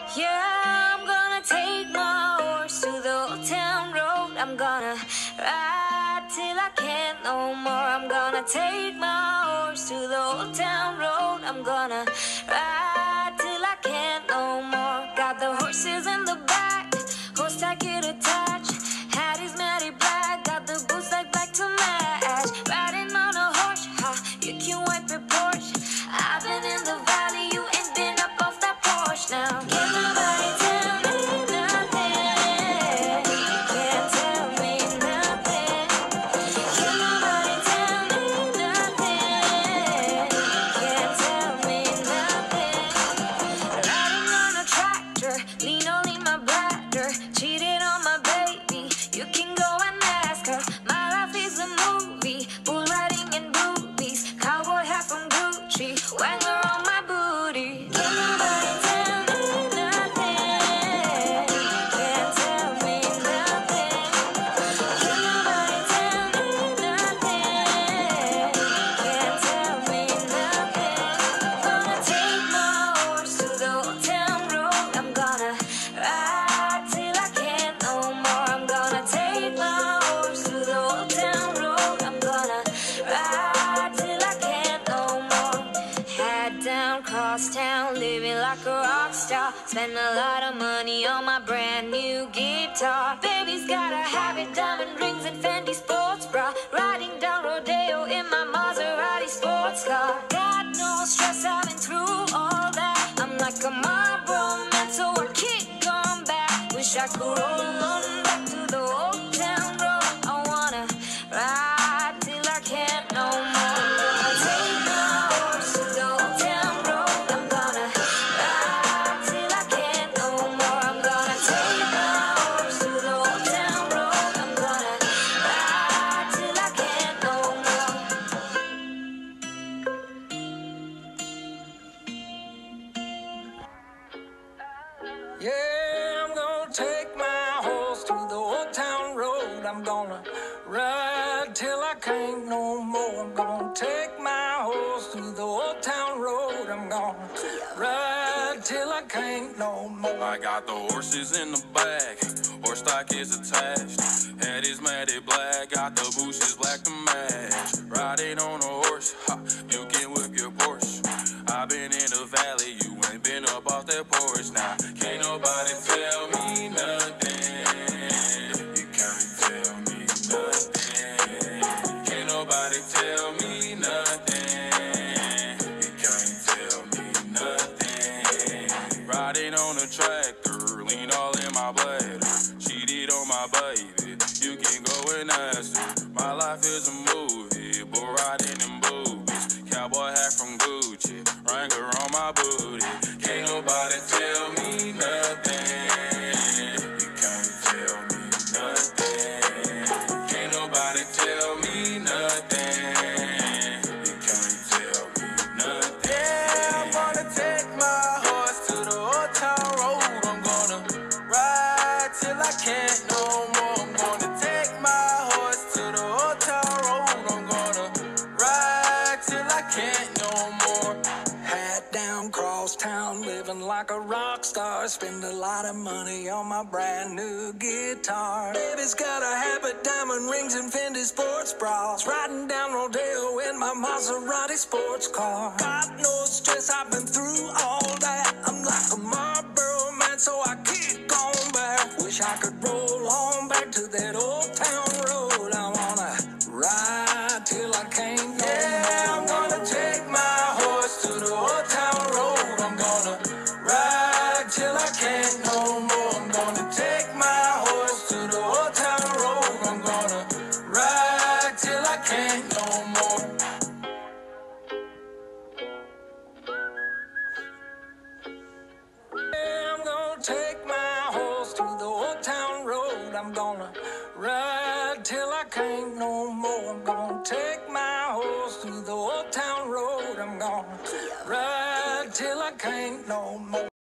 Yeah, I'm gonna take my horse to the old town road. I'm gonna ride till I can't no more. I'm gonna take my horse to the old town road. I'm gonna ride till I can't no more. Got the horses in the back, horse I get attached. Hat is matty black, got the boots like black to match. Riding on a horse, ha, you can wipe your Porsche. I've been in the valley, you ain't been up off that porch now. Can't nobody tell me nothing. Can't tell me nothing. Can't nobody tell me nothing. Can't tell me nothing. Riding on a tractor, lean all in my bladder. Cheated on my baby, you can go and ask her. My life is a movie, bull riding in boobies. Cowboy hat from Gucci, Wangler on my booty. Can't nobody tell me nothing. Can't tell me nothing. Can't nobody tell me nothing. Can't tell me nothing. Gonna take my horse to the old town road. I'm gonna ride till I can't no more. I'm gonna take my horse to the old town road. I'm gonna ride till I can't no more. Head down, cross town, living like a rock star. Spend a lot of money on my brand new guitar. Baby's got a habit, diamond rings and Fendi sports bra. Riding down Rodeo in my Maserati sports car. Got no stress, I've been through all that. I'm like a Marlboro man, so I keep going back. Wish I could roll on back to the old town road. I wanna ride till I can't no more. I'm gonna take my horse to the old town road. I'm gonna ride till I can't no more. I'm gonna take my horse to the old town road. I'm gonna ride till I can't no more. Yeah, I'm gonna take my horse to the old town road. I'm gonna ride till I can't no more. I'm gonna take my horse to the old town road. I'm gonna ride till I can't no more. I got the horses in the back, horse stock is attached. Head is matted black, got the bushes black to match. Riding on a horse, ha, you can whip your Porsche. I've been in the valley, you ain't been up off that porch. Now, can't nobody tell me nothing. You can't tell me nothing. Can't nobody tell me nothing. You can't tell me nothing. Riding on a tractor, lean all in my bladder. Cheated on my baby, you can go and ask her. My life is a movie, bull riding in boobies. Cowboy hat from Gucci, Wrangler on my booty. Can't nobody tell me nothing. You can't tell me nothing. Can't nobody tell me nothing. You can't tell me nothing. Yeah, I'm gonna take my horse to the old town road. I'm gonna ride till I can't no more. I'm gonna take my horse to the old town road. I'm gonna ride till I can't no more. Hat down, cross town, living like a rock star. Spend a lot of money on my brand new guitar. Baby's got a habit, diamond rings and Fendi sports bras. Riding down Rodeo in my Maserati sports car. Got no stress, I've been through all that. I'm like a Marlboro man, so I keep going back. Wish I could roll on back to that old town road. I wanna ride till I can't no more. I'm gonna take my horse to the old town road. I'm gonna ride till I can't no more. I'm gonna take my horse to the old town road. I'm gonna ride till I can't no more. Yeah, I'm gonna take my horse to the old town road. I'm gonna ride till I can't no more. I'm gonna take my horse to the old town road. I'm gonna ride till I can't no more.